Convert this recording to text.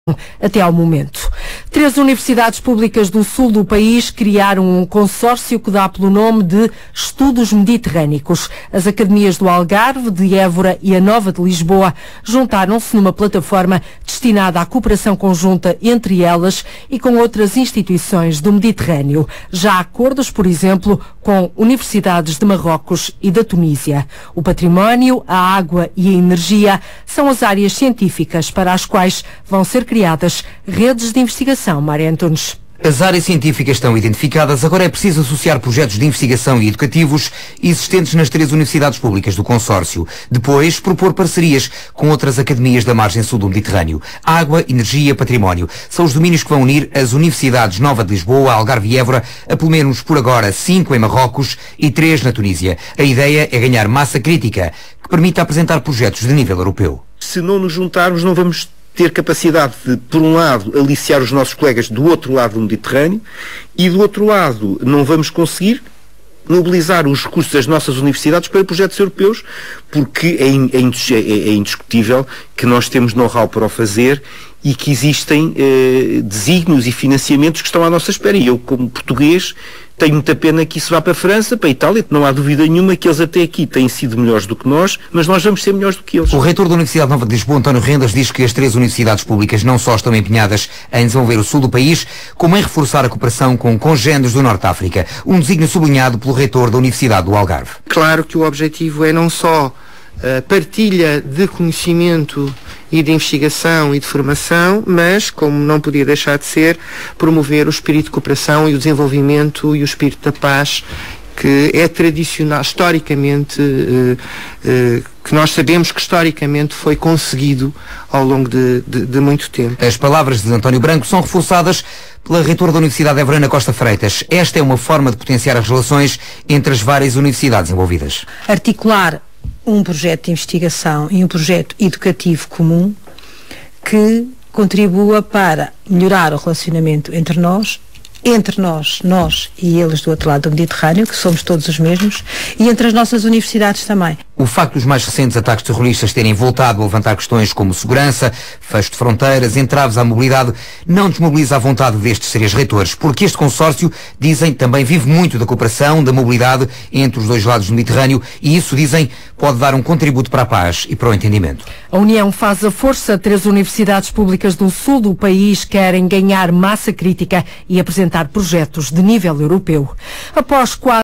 até ao momento. 3 universidades públicas do sul do país criaram um consórcio que dá pelo nome de Estudos Mediterrânicos. As academias do Algarve, de Évora e a Nova de Lisboa juntaram-se numa plataforma destinada à cooperação conjunta entre elas e com outras instituições do Mediterrâneo. Já há acordos, por exemplo, com universidades de Marrocos e da Tunísia. O património, a água e a energia são as áreas científicas para as quais vão ser criadas redes de investigação. Mária Antunes. As áreas científicas estão identificadas, agora é preciso associar projetos de investigação e educativos existentes nas 3 universidades públicas do consórcio. Depois, propor parcerias com outras academias da margem sul do Mediterrâneo. Água, energia, património. São os domínios que vão unir as universidades Nova de Lisboa, Algarve e Évora, a pelo menos por agora 5 em Marrocos e 3 na Tunísia. A ideia é ganhar massa crítica, que permita apresentar projetos de nível europeu. Se não nos juntarmos, não vamos ter capacidade de, por um lado, aliciar os nossos colegas do outro lado do Mediterrâneo e, do outro lado, não vamos conseguir mobilizar os recursos das nossas universidades para projetos europeus, porque é indiscutível que nós temos know-how para o fazer e que existem desígnios e financiamentos que estão à nossa espera. E eu, como português, tenho muita pena que isso vá para a França, para a Itália, não há dúvida nenhuma que eles até aqui têm sido melhores do que nós, mas nós vamos ser melhores do que eles. O reitor da Universidade Nova de Lisboa, António Rendas, diz que as 3 universidades públicas não só estão empenhadas em desenvolver o sul do país, como em reforçar a cooperação com congêneres do Norte de África, um desígnio sublinhado pelo reitor da Universidade do Algarve. Claro que o objetivo é não só partilha de conhecimento e de investigação e de formação, mas, como não podia deixar de ser, promover o espírito de cooperação e o desenvolvimento e o espírito da paz, que é tradicional, historicamente, que nós sabemos que historicamente foi conseguido ao longo de muito tempo. As palavras de António Branco são reforçadas pela reitora da Universidade de Évora, Ana Costa Freitas. Esta é uma forma de potenciar as relações entre as várias universidades envolvidas. Articular um projeto de investigação e um projeto educativo comum que contribua para melhorar o relacionamento entre nós e eles do outro lado do Mediterrâneo, que somos todos os mesmos, e entre as nossas universidades também. O facto dos mais recentes ataques terroristas terem voltado a levantar questões como segurança, fecho de fronteiras, entraves à mobilidade, não desmobiliza a vontade destes 3 reitores, porque este consórcio, dizem, também vive muito da cooperação, da mobilidade entre os 2 lados do Mediterrâneo, e isso, dizem, pode dar um contributo para a paz e para o entendimento. A União faz a força. 3 universidades públicas do sul do país querem ganhar massa crítica e apresentar projetos de nível europeu. Após